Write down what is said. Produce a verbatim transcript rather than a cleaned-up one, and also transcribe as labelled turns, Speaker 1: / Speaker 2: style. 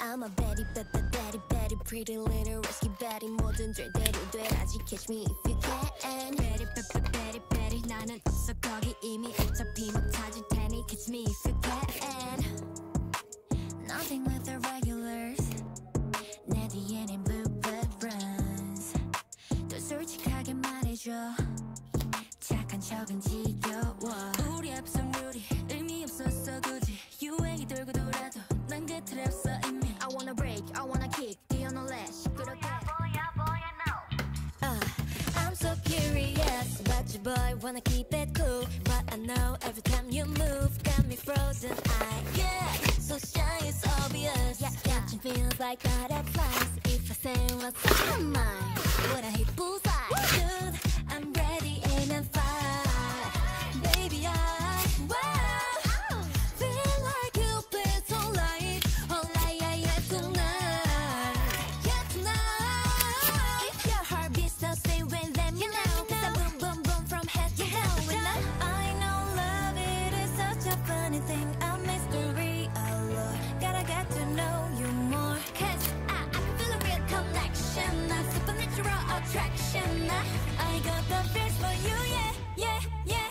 Speaker 1: I'm a Betty, Betty, Betty, Betty, pretty little risky Betty. 뭐든 절대로 돼. 아직 catch me if you can. Betty, Betty, Betty, Betty. 나는 없어 거기 이미 어차피 못 찾을 테니 catch me if you can. Nothing with the regulars. 내 뒤에는 bluebird runs. 더 솔직하게 말해줘. 착한 척은 지겨워. 우리 합성률이 의미 없었어 굳이 유행이 돌고 돌아도 난 그 틀에 없어 이미. I wanna break, I wanna kick, 뛰어놀래 시끄럽게. uh, I'm so curious about you boy, wanna keep it cool. But I know every time you move got me frozen. I get so shy, it's obvious. Yeah, catching feels like butterflies. If I say what's on my mind, would I hit bullseye? Dude, I'm ready in a fight. Baby, I, wow, feel like Cupid's on light. On light, yeah, yeah, tonight. Yeah, tonight. If your heart beats so stay with them, you know. Cause I boom, boom, boom from head to toe. And I, I know love, it is such a funny thing. A mystery, oh Lord. Gotta get to know you more. Cause I, I can feel a real connection. A supernatural attraction. I, I got the feels for you, yeah, yeah, yeah.